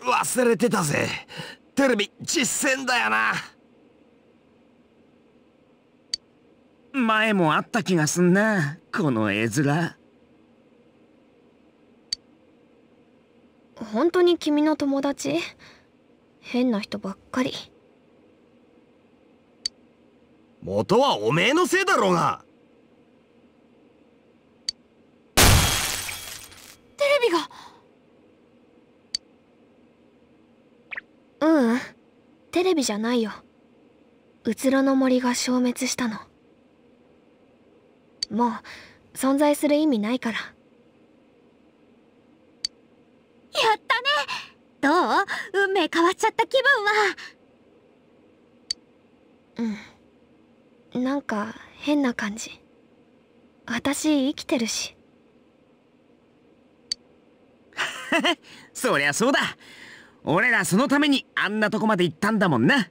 忘れてたぜ。テレビ実践だよな。 前もあった気がすんな、この絵面。 本当に君の友達？変な人ばっかり。 元はおめえのせいだろうが。 テレビが。テレビじゃないよ。うつろの森が消滅したの。もう存在する意味ないから。やったね。どう？運命変わっちゃった気分は。 なんか変な感じ。私生きてるし。 そりゃそうだ。俺らそのためにあんなとこまで行ったんだもんな。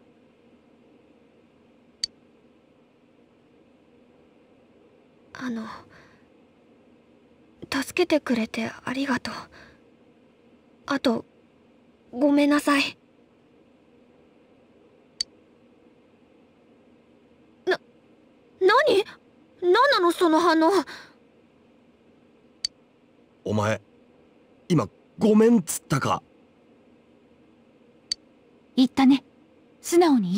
助けてくれてありがとう。あとごめんなさい。何なのその反応。 お前今ごめんっつったか？ 言ったね。素直に言った。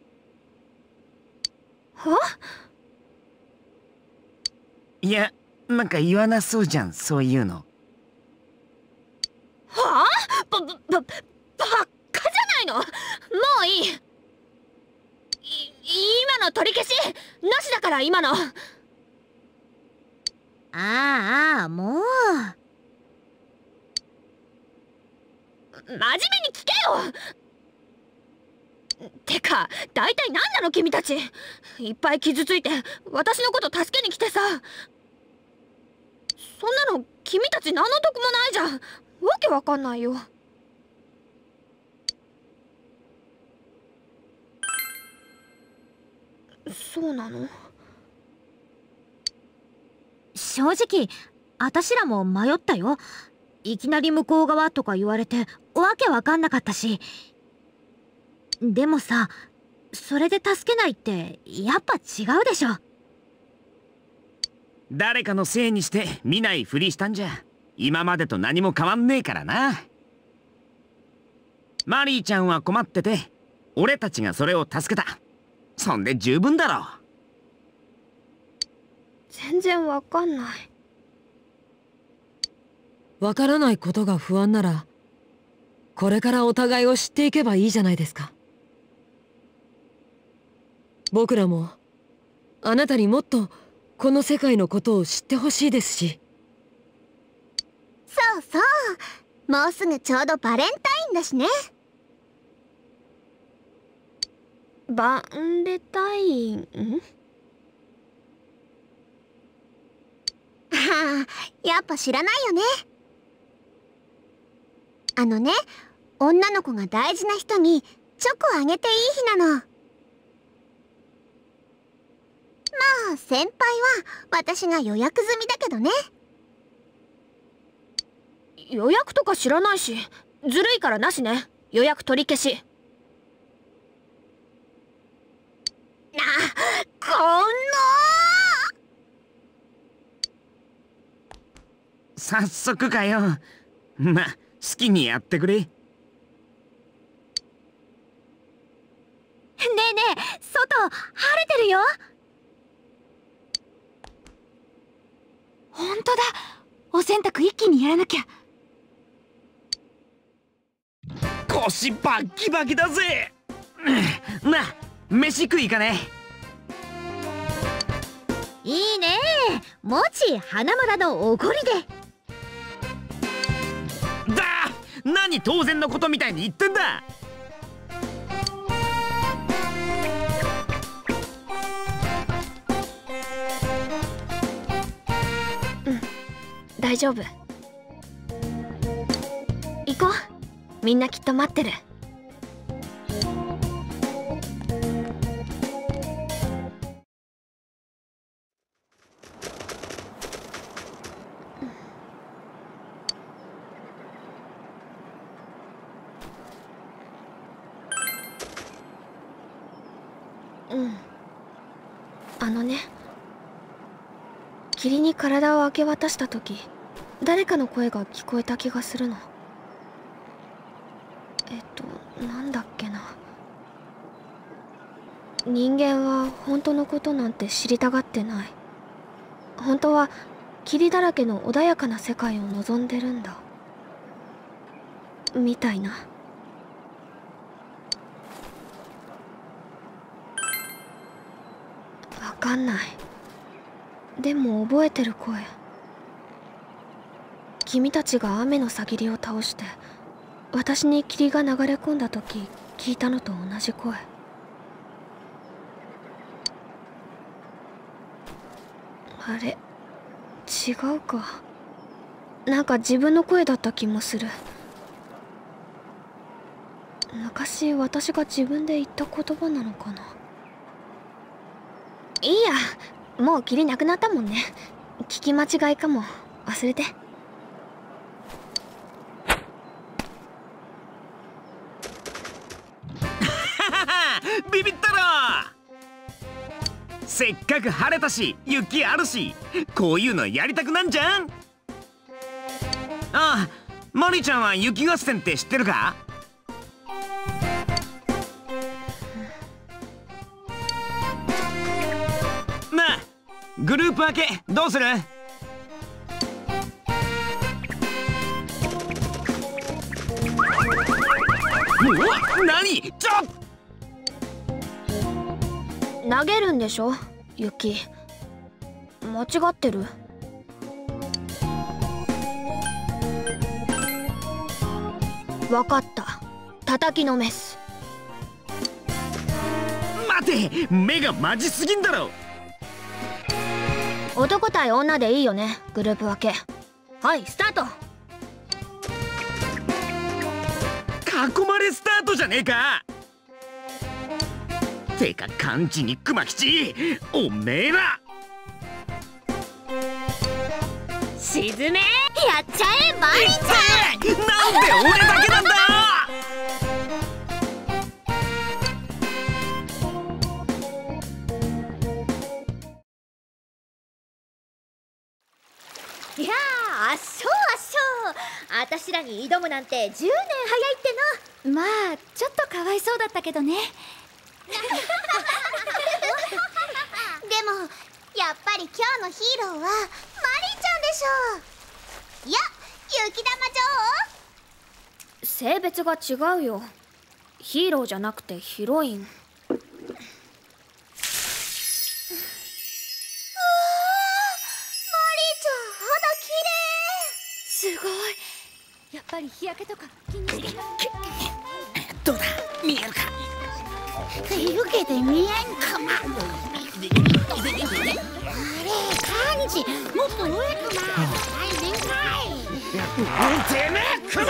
いや、なんか言わなそうじゃん、そういうの。 バカじゃないの。もういい。今の取り消しなしだから。今の。 もう。 真面目に聞けよ。てか大体何なの君たち。いっぱい傷ついて私のこと助けに来てさ。そんなの君たち何の得もないじゃん。わけわかんないよ。そうなの？ 正直私らも迷ったよ。いきなり向こう側とか言われてわけわかんなかったし。でもさ、それで助けないってやっぱ違うでしょ。 誰かのせいにして見ないふりしたんじゃ今までと何も変わんねえからな。マリーちゃんは困ってて俺たちがそれを助けた。そんで十分だろ。 全然わかんない。 わからないことが不安なら、これからお互いを知っていけばいいじゃないですか。僕らもあなたにもっとこの世界のことを知ってほしいですし。 そうそう、もうすぐちょうどバレンタインだしね。 バレタイン？ やっぱ知らないよね。女の子が大事な人にチョコあげていい日なの。まあ先輩は私が予約済みだけどね。 予約とか知らないし、ずるいからなしね。予約取り消し。 こん早速かよ。まあ好きにやってくれ。 ねえねえ、外晴れてるよ。ほんとだ。お洗濯一気にやらなきゃ。 腰バッキバキだぜ。なあ飯食い行かね。 いいね。もち花村のおごりで。 だ何当然のことみたいに言ってんだ。 大丈夫。行こう。みんなきっと待ってる。 あのね、霧に体を明け渡した時、誰かの声が聞こえた気がするの。なんだっけな。人間は本当のことなんて知りたがってない。本当は霧だらけの穏やかな世界を望んでるんだ、みたいな。わかんない。でも覚えてる声。君たちが雨のさぎりを倒して私に霧が流れ込んだ時聞いたのと同じ声。あれ、違うか。なんか自分の声だった気もする。昔私が自分で言った言葉なのかな。いいや、もう霧なくなったもんね。聞き間違いかも。忘れて。 ビビったろ。せっかく晴れたし雪あるし、こういうのやりたくなんじゃん。ああ、マリちゃんは雪合戦って知ってるか？なあ、グループ分けどうする？何？ちょっ！ 投げるんでしょ、雪。間違ってる？わかった。叩きのメス。 待て、目がマジすぎんだろ。 男対女でいいよね、グループ分け。はい、スタート。 囲まれスタートじゃねえか。てか漢字に熊吉、おめえら。 沈め、やっちゃえマリちゃん。 なんで俺だけなんだ。 いやー、圧勝圧勝。あたしらに挑むなんて10年早いっての。 まあちょっとかわいそうだったけどね。 でもやっぱり今日のヒーローはマリちゃんでしょう。いや、雪玉女王。 性別が違うよ。ヒーローじゃなくてヒロイン。 すごい。やっぱり日焼けとか気にしてない。 どうだ、見えるか？ 湯気で見えんかも。あれ、漢字もっと上かな。はい、全開。 てめえクマ！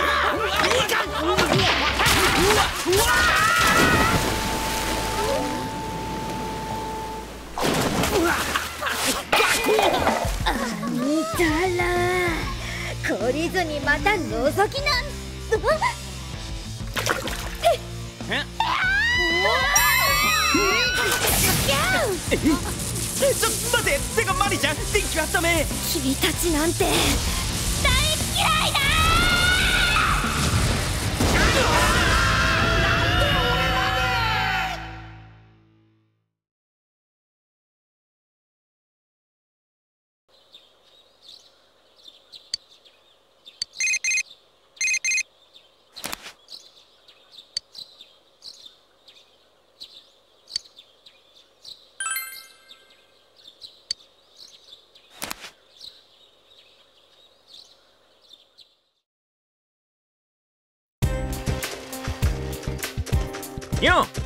見たら懲りずにまた覗きなん。 ちょっと待って、てかマリちゃん、電気はダメ。 君たちなんて大嫌いだ。 よっ。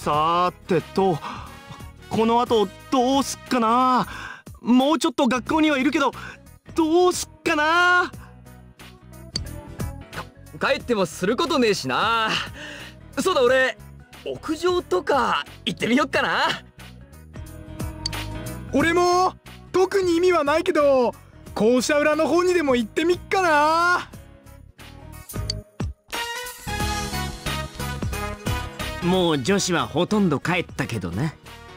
さてと、この後どうすっかな。もうちょっと学校にはいるけど、どうすっかな。 帰ってもすることねえしな。そうだ、俺屋上とか行ってみよっかな。 俺も特に意味はないけど、校舎裏の方にでも行ってみっかな。 もう女子はほとんど帰ったけどな。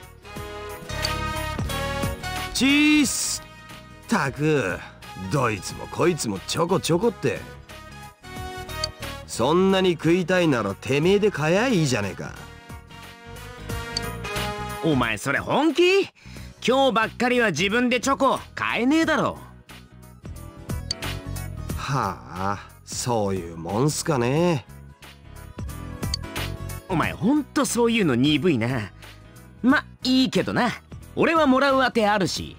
チース。たく、どいつもこいつもちょこちょこって。そんなに食いたいならてめえで買えばいいじゃねえか。 お前それ本気？今日ばっかりは自分でチョコ買えねえだろ。 はあ、そういうもんすかね。 お前ほんとそういうの鈍いな。ま、いいけどな。俺はもらう当てあるし。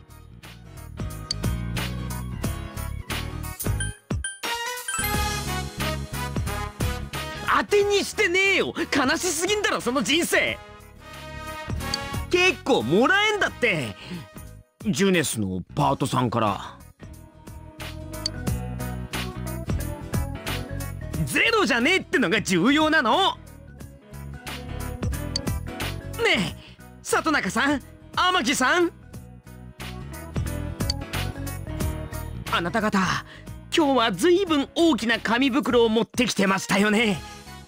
当てにしてねえよ。悲しすぎんだろその人生。結構もらえんだって。ジュネスのパートさんから。ゼロじゃねえってのが重要なの。ねえ里中さん、天城さん、あなた方今日はずいぶん大きな紙袋を持ってきてましたよね。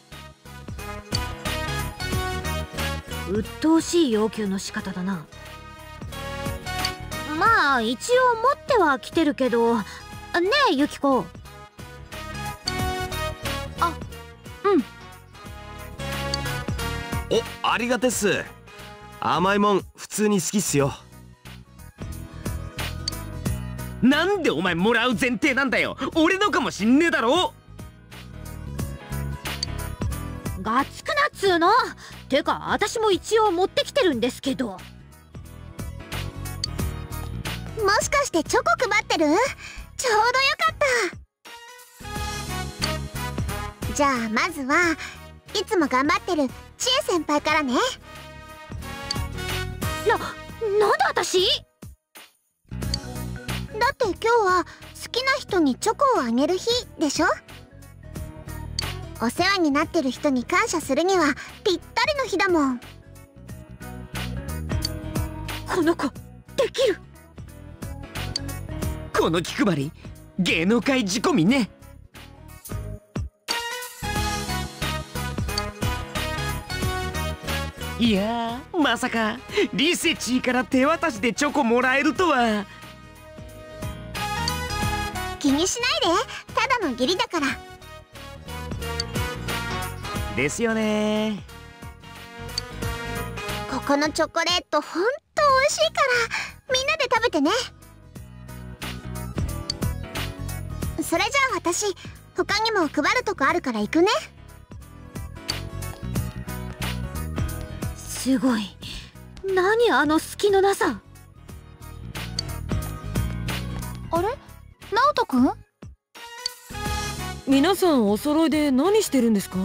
鬱陶しい要求の仕方だな。まあ一応持っては来てるけど。ねえユキコ。あ、うん。 お、ありがてっす。甘いもん普通に好きっすよ。 なんでお前もらう前提なんだよ。俺のかもしんねえだろ。 ガツくなっつーの。てか私も一応持ってきてるんですけど。 もしかしてチョコ配ってる？ちょうどよかった。じゃあまずはいつも頑張ってる千恵先輩からね。 なんで私？ だって今日は好きな人にチョコをあげる日でしょ。お世話になってる人に感謝するにはぴったりの日だもん。 この子できる。 この気配り芸能界仕込みね。いやー、まさかリセチーから手渡しでチョコもらえるとは。 気にしないで、ただの義理だから。 ですよね。 ここのチョコレートほんと美味しいからみんなで食べてね。それじゃあ私他にも配るとこあるから行くね。 すごい。何あの隙のなさ。 あれ、ナオトくん？ 皆さんお揃いで何してるんですか？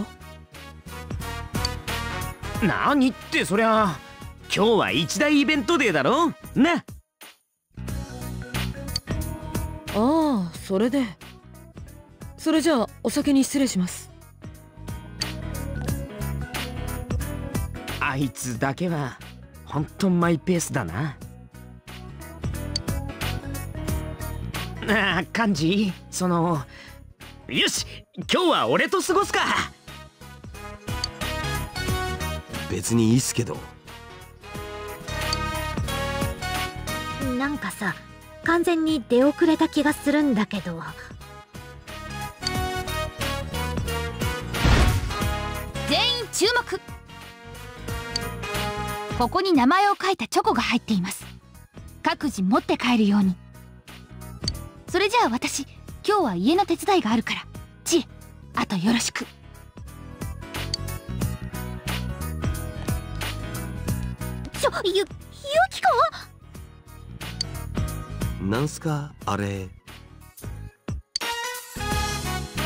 何ってそりゃ今日は一大イベントデーだろな。 ああ、それで。それじゃあお先に失礼します。 あいつだけはほんとマイペースだな。ああ、幹事、よし今日は俺と過ごすか。 別にいいっすけど。 なんかさ、完全に出遅れた気がするんだけど。 全員注目。ここに名前を書いたチョコが入っています。各自持って帰るように。それじゃあ私今日は家の手伝いがあるから、知恵、あとよろしく。 ゆきこ？ なんすかあれ。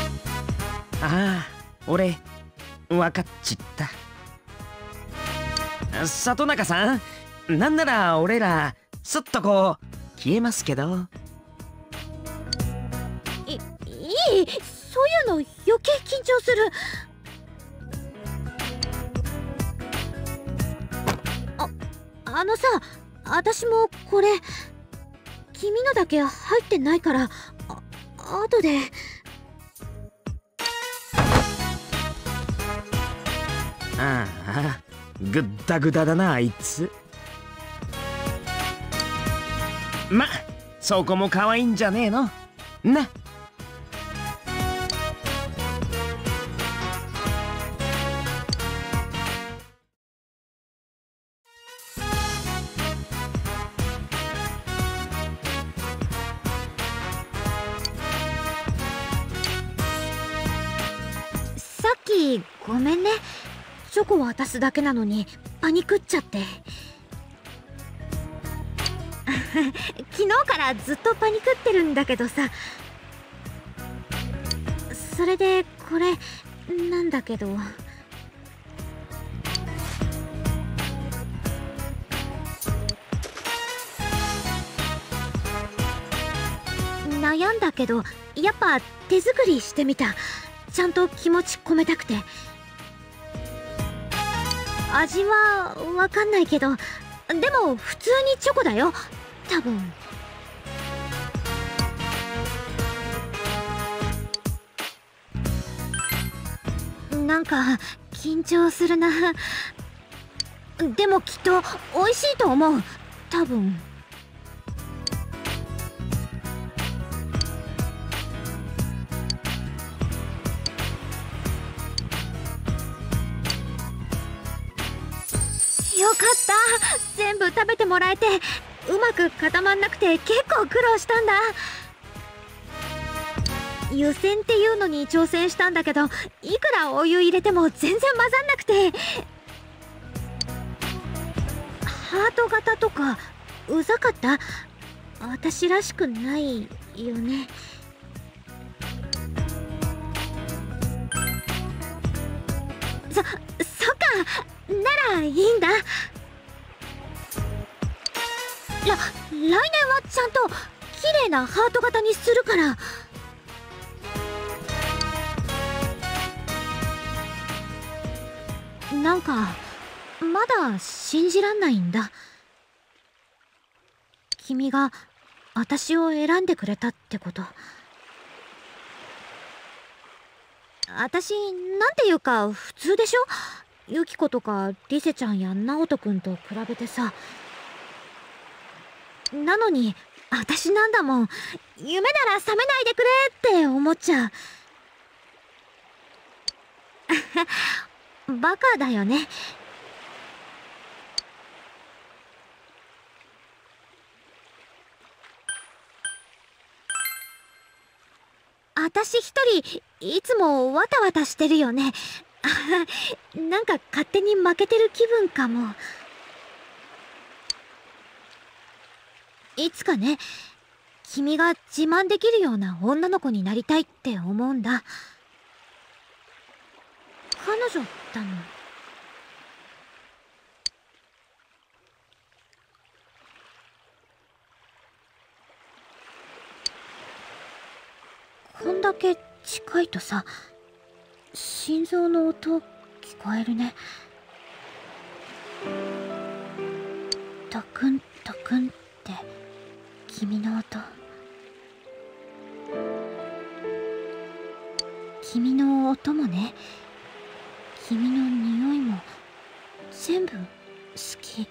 ああ、俺分かっちった。 里中さん、なんなら俺らすっとこう消えますけど。 いい、そういうの余計緊張する。あのさ、私もこれ君のだけ入ってないから、後で。 ああ、ぐったぐだだなあいつ。ま、そこも可愛いんじゃねえのな。 さっきごめんね。チョコ渡すだけなのにパニクっちゃって。昨日からずっとパニクってるんだけどさ。それでこれなんだけど。悩んだけどやっぱ手作りしてみた。ちゃんと気持ち込めたくて。味はわかんないけど、でも普通にチョコだよ多分。なんか緊張するな。でもきっと美味しいと思う多分。よかった、全部食べてもらえて。うまく固まんなくて結構苦労したんだ。湯煎っていうのに挑戦したんだけど、いくらお湯入れても全然混ざんなくて。ハート型とかうざかった。私らしくないよね。そっか、ならいいんだ。来年はちゃんと綺麗なハート型にするから。なんかまだ信じらんないんだ。君が私を選んでくれたってこと。私なんていうか普通でしょ。ユキコとかリセちゃんやナオトくんと比べてさ。なのに私なんだもん。夢なら覚めないでくれって思っちゃう。バカだよね。私一人いつもわたわたしてるよね。なんか勝手に負けてる気分かも。いつかね、君が自慢できるような女の子になりたいって思うんだ。彼女だもん。こんだけ近いとさ、心臓の音聞こえるね。ドクンドクンって君の音。君の音もね、君の匂いも全部好き。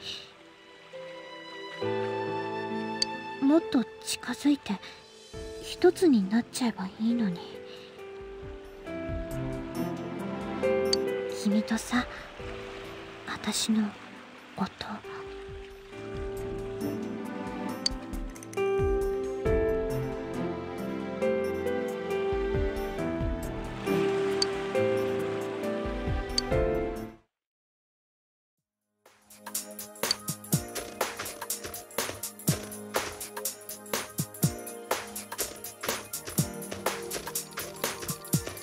もっと近づいて一つになっちゃえばいいのに。君とさ、私の音。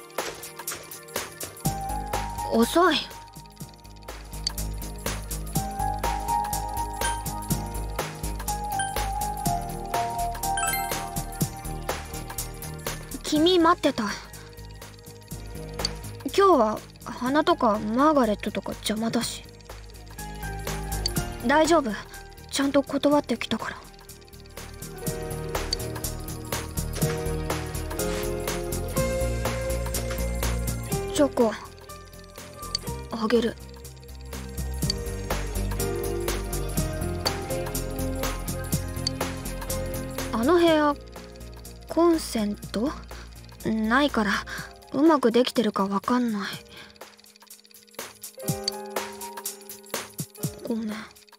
遅い。 君待ってた。今日は花とかマーガレットとか邪魔だし。大丈夫、ちゃんと断ってきたから。チョコあげる。あの部屋コンセントないからうまくできてるかわかんない。ごめん。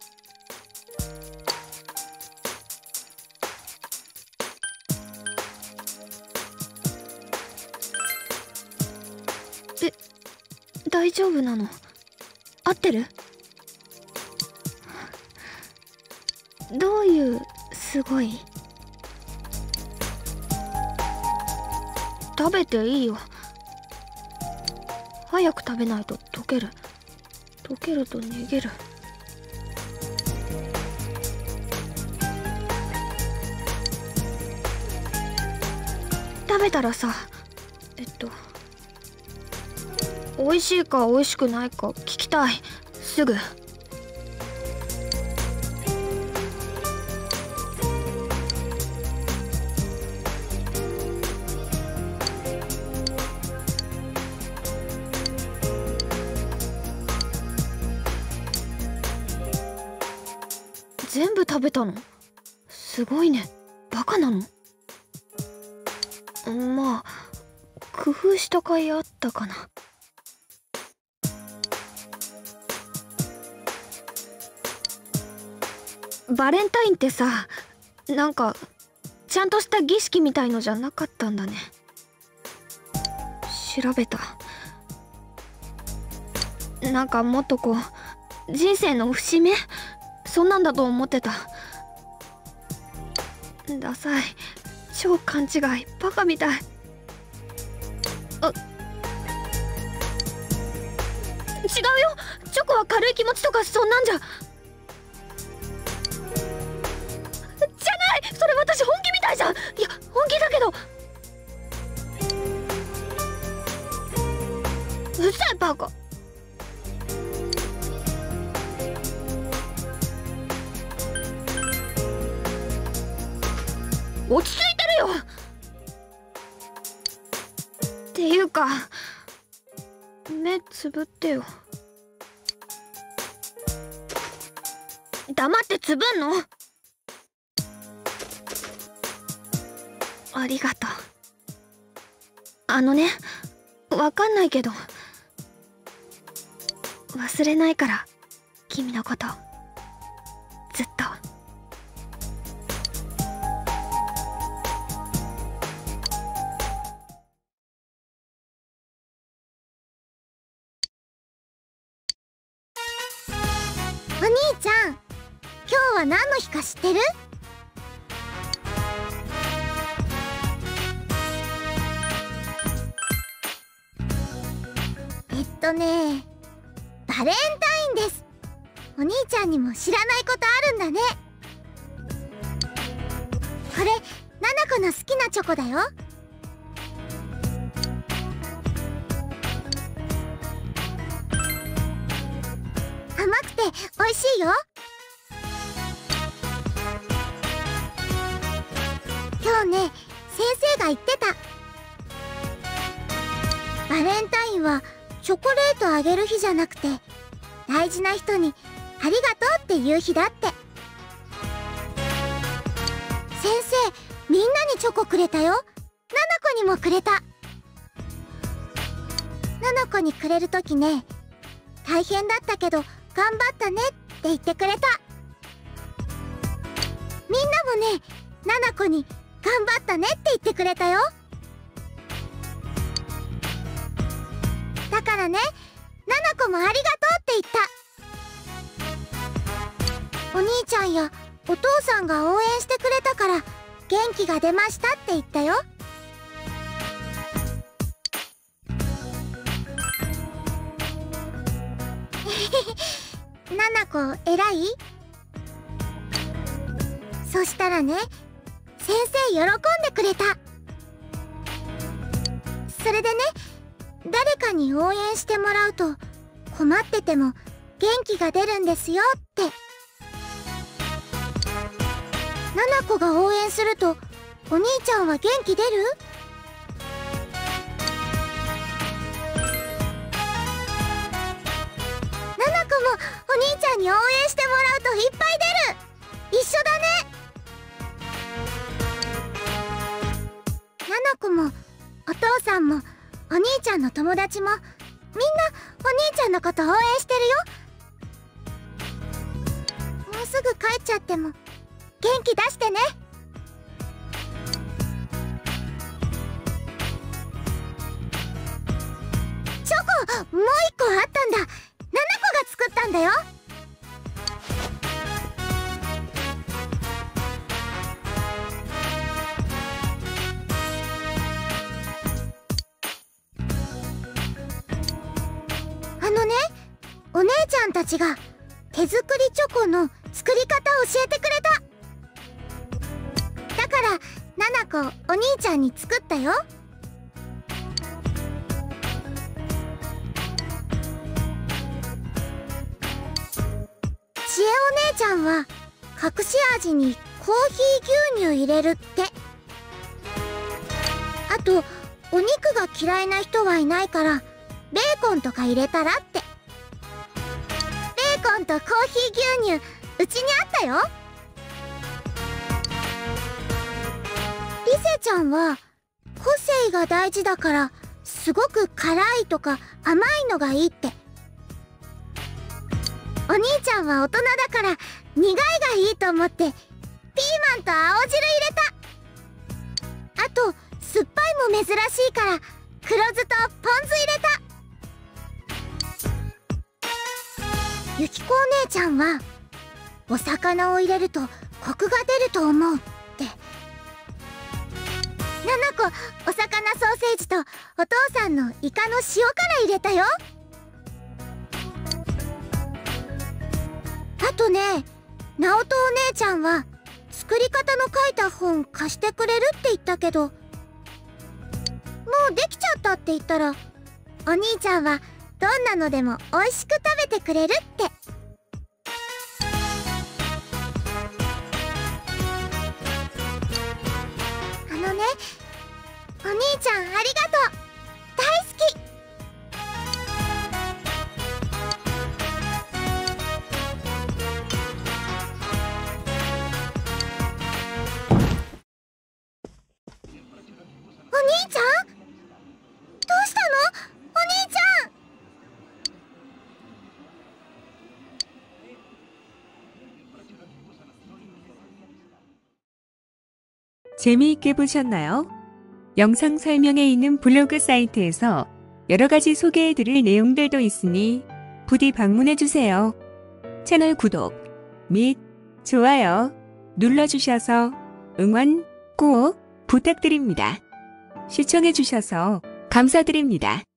大丈夫なの？合ってる？どういうすごい？食べていいよ。早く食べないと溶ける。溶けると逃げる。食べたらさ、美味しいか美味しくないか聞きたい。すぐ。全部食べたの？すごいね。バカなの？まあ工夫した甲斐あったかな。バレンタインってさ、なんかちゃんとした儀式みたいのじゃなかったんだね。調べた。なんかもっとこう人生の節目、そんなんだと思ってた。ダサい、超勘違い、バカみたい。違うよ、チョコは軽い気持ちとかそんなんじゃ。それ私本気みたいじゃん。いや本気だけど。うるさいバカ。落ち着いてるよ。っていうか目つぶってよ。黙ってつぶんの？ありがとう。わかんないけど忘れないから、君のことずっと。 お兄ちゃん、今日は何の日か知ってる？バレンタインです。お兄ちゃんにも知らないことあるんだね。これナナコの好きなチョコだよ。甘くて美味しいよ。今日ね、先生が言ってた。バレンタインはチョコレートあげる日じゃなくて、大事な人にありがとうって言う日だって。先生、みんなにチョコくれたよ。ナナコにもくれた。ナナコにくれるときね、大変だったけど頑張ったねって言ってくれた。みんなもね、ナナコに頑張ったねって言ってくれたよ。だからね、ナナコもありがとうって言った。お兄ちゃんやお父さんが応援してくれたから元気が出ましたって言ったよ。ナナコ偉い？そしたらね、先生喜んでくれた。 それでね、誰かに応援してもらうと困ってても元気が出るんですよって。ナナコが応援するとお兄ちゃんは元気出る？ナナコもお兄ちゃんに応援してもらうといっぱい出る。一緒だね。ナナコもお父さんもお兄ちゃんの友達もみんなお兄ちゃんのこと応援してるよ。もうすぐ帰っちゃっても元気出してね。チョコもう一個あったんだ。ナナコが作ったんだよ。お姉ちゃんたちが手作りチョコの作り方を教えてくれた。だからナナコお兄ちゃんに作ったよ。ちえお姉ちゃんは隠し味にコーヒー牛乳入れるって。あとお肉が嫌いな人はいないからベーコンとか入れたらって。ベーコンとコーヒー牛乳うちにあったよ。リセちゃんは個性が大事だからすごく辛いとか甘いのがいいって。お兄ちゃんは大人だから苦いがいいと思ってピーマンと青汁入れた。あと酸っぱいも珍しいから黒酢とポン酢入れた。ゆきこお姉ちゃんはお魚を入れるとコクが出ると思うって。ナナコお魚ソーセージとお父さんのイカの塩辛入れたよ。あとね、ナオトお姉ちゃんは作り方の書いた本貸してくれるって言ったけど、もうできちゃったって言ったらお兄ちゃんはどんなのでも美味しく食べてくれるって。あのね、お兄ちゃんありがとう。大好き。お兄ちゃん？どうしたの？お兄ちゃん！ 재미있게 보셨나요? 영상 설명에 있는 블로그 사이트에서 여러 가지 소개해드릴 내용들도 있으니 부디 방문해주세요. 채널 구독 및 좋아요 눌러주셔서 응원 꼭 부탁드립니다. 시청해주셔서 감사드립니다.